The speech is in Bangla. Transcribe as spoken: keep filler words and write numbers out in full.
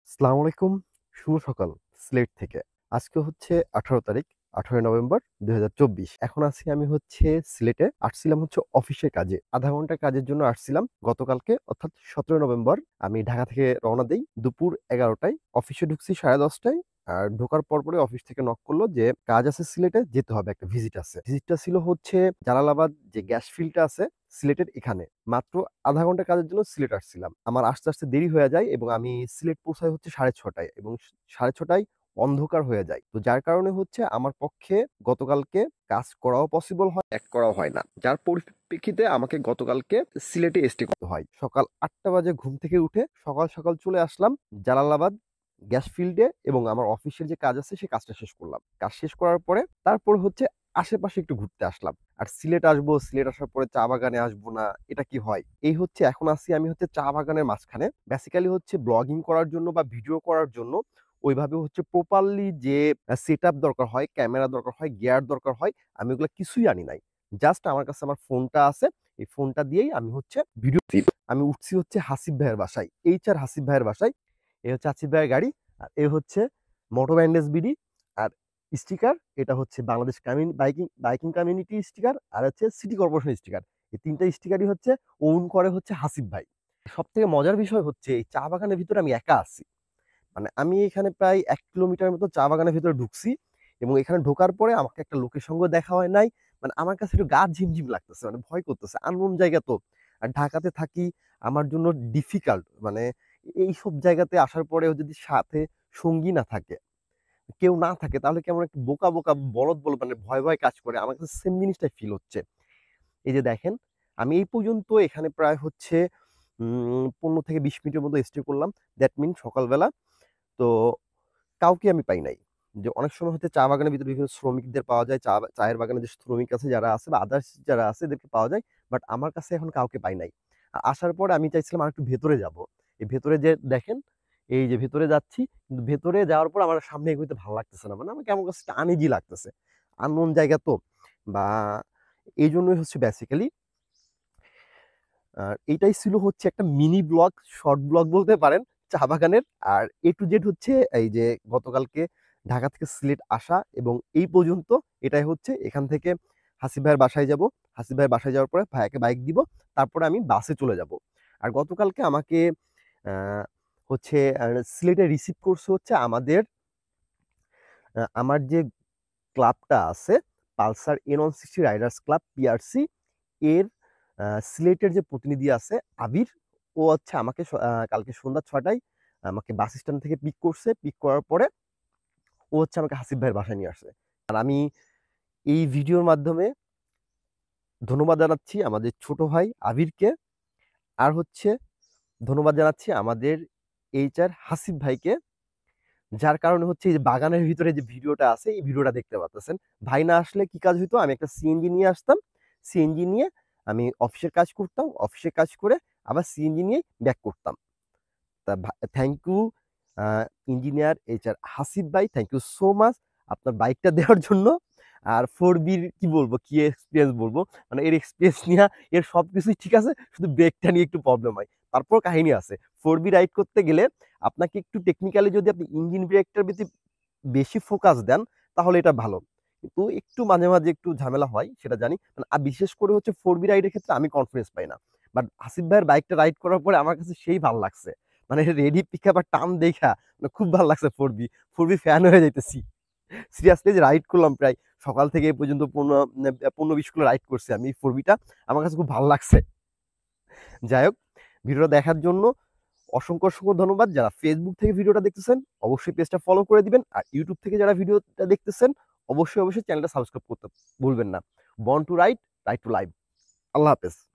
আসসালামু আলাইকুম। শুভ সকাল সিলেট থেকে। আজকে হচ্ছে আঠারো তারিখ, আঠারোই নভেম্বর দুই হাজার চব্বিশ। এখন আছি আমি হচ্ছে সিলেটে। আসছিলাম হচ্ছে অফিসের কাজে। আধা ঘন্টার কাজের জন্য আসছিলাম। গতকালকে অর্থাৎ সতেরোই নভেম্বর আমি ঢাকা থেকে রওনা দেই দুপুর এগারো টায়। অফিসে ঢুকছি সাড়ে দশ টায়। আর ঢোকার পরপরই অফিস থেকে নক করলো যে কাজ আছে সিলেটে, যেতে হবে, একটা ভিজিট আছে। ভিজিটটা ছিল হচ্ছে জালালাবাদ যে গ্যাস ফিল্ডটা আছে সিলেটের এখানে। মাত্র আধা ঘন্টা কাজের জন্য সিলেট আসছিলাম। আমার আসতে, আসতে দেরি হয়ে যায় এবং আমি সিলেট পৌঁছাই হচ্ছে সাড়ে ছটায় এবং সাড়ে ছটায় অন্ধকার হয়ে যায়। তো যার কারণে হচ্ছে আমার পক্ষে গতকালকে কাজ করাও পসিবল হয়, এক করাও হয় না। যার পরিপ্রেক্ষিতে আমাকে গতকালকে সিলেটে স্টে করতে হয়। সকাল আটটা বাজে ঘুম থেকে উঠে সকাল, সকাল চলে আসলাম জালালাবাদ গ্যাস ফিল্ডে এবং আমার অফিসের যে কাজ আছে সেই কাজটা শেষ করলাম। কাজ শেষ করার পরে তারপর হচ্ছে আশেপাশে একটু ঘুরতে আসলাম। আর সিলেট আসবো, সিলেট আসার পরে চা বাগানে আসবো না, এটা কি হয়? এই হচ্ছে এখন আছি আমি হচ্ছে চা বাগানের মাঝখানে। বেসিক্যালি হচ্ছে ব্লগিং করার জন্য বা ভিডিও করার জন্য ওইভাবে হচ্ছে প্রপারলি যে আ সেটআপ দরকার হয়, ক্যামেরা দরকার হয়, গিয়ার দরকার হয়, আমি ওগুলা কিছুই আনি নাই। জাস্ট আমার কাছে আমার ফোনটা আছে। এই ফোনটা দিয়েই আমি হচ্ছে ভিডিও আমি উঠছি হচ্ছে হাসিব ভাইয়ের বাসায়। এইচ আর হাসিব ভাইয়ের বাসায়। এই হচ্ছে আসিফ ভাইয়ের গাড়ি। আর এ হচ্ছে মোটো ব্যান্ডেজ বিডি। আর স্টিকার এটা হচ্ছে Bangladesh community biking biking community sticker আর হচ্ছে সিটি কর্পোরেশন স্টিকার। এই তিনটা স্টিকারই হচ্ছে ওন করে হচ্ছে হাসিব ভাই। সবথেকে মজার বিষয় হচ্ছে এই চা বাগানের ভিতরে আমি একা আছি। মানে আমি এখানে প্রায় এক কিলোমিটার মতো চা বাগানের ভিতরে ঢুকছি এবং এখানে ঢোকার পরে আমাকে একটা লোকের সঙ্গে দেখা হয় নাই। মানে আমার কাছে একটু গা ঝিমঝিম লাগতেছে, মানে ভয় করতেছে, আননোন জায়গা তো। আর ঢাকাতে থাকি, আমার জন্য ডিফিকাল্ট, মানে এইসব জায়গাতে আসার পরেও যদি সাথে সঙ্গী না থাকে, কেউ না থাকে, তাহলে কেমন একটা বোকা বোকা বলদ বলদ, মানে ভয় ভয় কাজ করে। আমার কাছে সেম জিনিসটাই ফিল হচ্ছে। এই যে দেখেন, আমি এই পর্যন্ত এখানে প্রায় হচ্ছে উম পনেরো থেকে বিশ মিনিটের মতো স্টে করলাম। দ্যাট মিন সকালবেলা। তো কাউকে আমি পাই নাই। যে অনেক সময় হচ্ছে চা বাগানের ভিতরে বিভিন্ন শ্রমিকদের পাওয়া যায়। চা চায়ের বাগানে যে শ্রমিক আছে যারা আছে বা আদার্স যারা আছে এদেরকে পাওয়া যায়। বাট আমার কাছে এখন কাউকে পাই নাই। আর আসার পরে আমি চাইছিলাম আরেকটু ভেতরে যাবো। এই ভেতরে যে দেখেন, এই যে ভেতরে যাচ্ছি, কিন্তু ভেতরে যাওয়ার পর আমার সামনে এগোতে ভালো লাগতেছে না। মানে আমার কেমন কাছে একটা আনইজি লাগতেছে। আননোন জায়গা তো, বা এইজন্যই হচ্ছে বেসিক্যালি আর এইটাই ছিল হচ্ছে একটা মিনি ব্লগ, শর্ট ব্লগ বলতে পারেন চা বাগানের। আর এ টু জেড হচ্ছে এই যে গতকালকে ঢাকা থেকে সিলেট আসা এবং এই পর্যন্ত এটাই হচ্ছে। এখান থেকে হাসিব ভাইয়ের বাসায় যাব। হাসিব ভাইয়ের বাসায় যাওয়ার পরে ভাইয়াকে বাইক দিব। তারপরে আমি বাসে চলে যাব। আর গতকালকে আমাকে আহ, হচ্ছে আহ, সিলেটে রিসিভ করছে হচ্ছে আমাদের আহ, আমার যে ক্লাবটা আছে Pulsar N one sixty riders club PRC, এর আহ, সিলেটের যে প্রতিনিধি আছে আবির, ও হচ্ছে আমাকে স- আহ, কালকে সন্ধ্যা ছটায় আমাকে বাস স্ট্যান্ড থেকে পিক করছে। পিক করার পরে ও হচ্ছে আমাকে হাসিব ভাইয়ের বাসায় নিয়ে আসছে। আর আমি এই ভিডিওর মাধ্যমে ধন্যবাদ জানাচ্ছি আমাদের ছোট ভাই আবিরকে। আর হচ্ছে ধন্যবাদ জানাচ্ছি আমাদের এইচ আর হাসিব ভাইকে, যার কারণে হচ্ছে এই যে বাগানের ভিতরে যে ভিডিওটা আছে এই ভিডিওটা দেখতে পাচ্ছেন। ভাই না আসলে কি কাজ হইতো, আমি একটা সিএনজি নিয়ে আসতাম। সিএনজি নিয়ে আমি অফিসের কাজ করতাম, অফিসের কাজ করে আবার সিএনজি নিয়ে ব্যাক করতাম। তা thank you engineer H R Hasib ভাই, থ্যাংক ইউ সো মাচ আপনার বাইকটা দেওয়ার জন্য। আর ফোর বির কি বলবো, কি এক্সপিরিয়েন্স বলবো, মানে এর এক্সপিরিয়েন্স নিয়ে এর সব কিছুই ঠিক আছে, শুধু ব্রেকটা নিয়ে একটু প্রবলেম হয়। তারপর কাহিনী আছে। ফোর বি রাইড করতে গেলে আপনাকে একটু টেকনিক্যালি যদি আপনি ইঞ্জিন ব্রেকটার প্রতি বেশি ফোকাস দেন তাহলে এটা ভালো। কিন্তু একটু মাঝে মাঝে একটু ঝামেলা হয়, সেটা জানি। মানে আর বিশেষ করে হচ্ছে ফোর বি রাইডের ক্ষেত্রে আমি কনফিডেন্স পাই না। বাট আসিফ ভাইয়ের বাইকটা রাইড করার পরে আমার কাছে সেই ভালো লাগছে। মানে রেডি পিকআপ আর টার্ন দেখা মানে খুব ভালো লাগছে। Four B four B fan হয়ে যাইতেছি সিরিয়াসলি। যে রাইড করলাম প্রায় সকাল থেকে এই পর্যন্ত পনেরো পনেরো বিশ কিলো রাইড করছি আমি ফোর বিটা। আমার কাছে খুব ভালো লাগছে। যাই হোক, ভিডিওটা দেখার জন্য অসংখ্য অসংখ্য ধন্যবাদ। যারা ফেসবুক থেকে ভিডিওটা দেখতেছেন অবশ্যই পেজটা ফলো করে দিবেন। আর ইউটিউব থেকে যারা ভিডিওটা দেখতেছেন অবশ্যই অবশ্যই চ্যানেলটা সাবস্ক্রাইব করতে ভুলবেন না। Born to ride, ride to live. আল্লাহ হাফেজ।